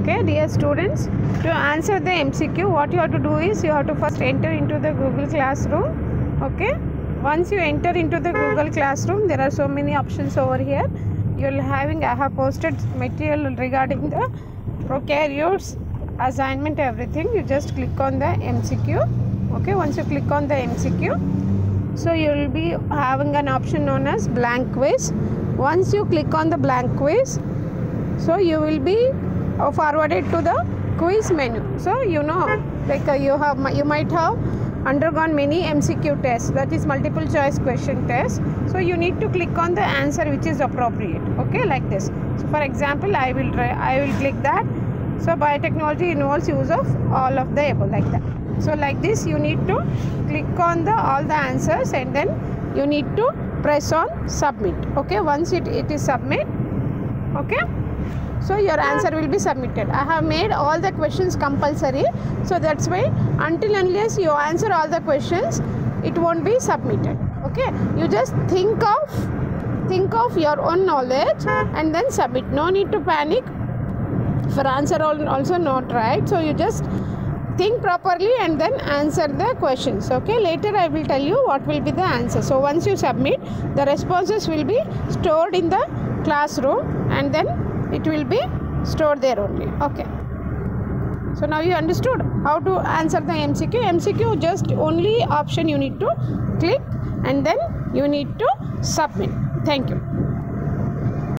Okay, dear students, to answer the MCQ, what you have to do is you have to first enter into the Google Classroom. Okay, once you enter into the Google Classroom, there are so many options over here. I have posted material regarding the prokaryotes, assignment, everything. You just click on the MCQ. Okay, once you click on the MCQ, so you will be having an option known as blank quiz. Once you click on the blank quiz, so you will be forwarded to the quiz menu. So you might have undergone many MCQ tests, that is multiple choice question tests. So you need to click on the answer which is appropriate. Okay, like this. So for example, I will click that. So biotechnology involves use of all of the above, like that. So like this, you need to click on all the answers and then you need to press on submit. Okay, once it is submit, okay, so your answer will be submitted. I have made all the questions compulsory, so that's why unless you answer all the questions, it won't be submitted. Okay, you just think of your own knowledge and then submit. No need to panic. For answer also not right, so you just think properly and then answer the questions. Okay, later I will tell you what will be the answer. So once you submit, the responses will be stored in the classroom and then it will be stored there only. Okay, so now you understood how to answer the MCQ. Just only option you need to click and then you need to submit. Thank you.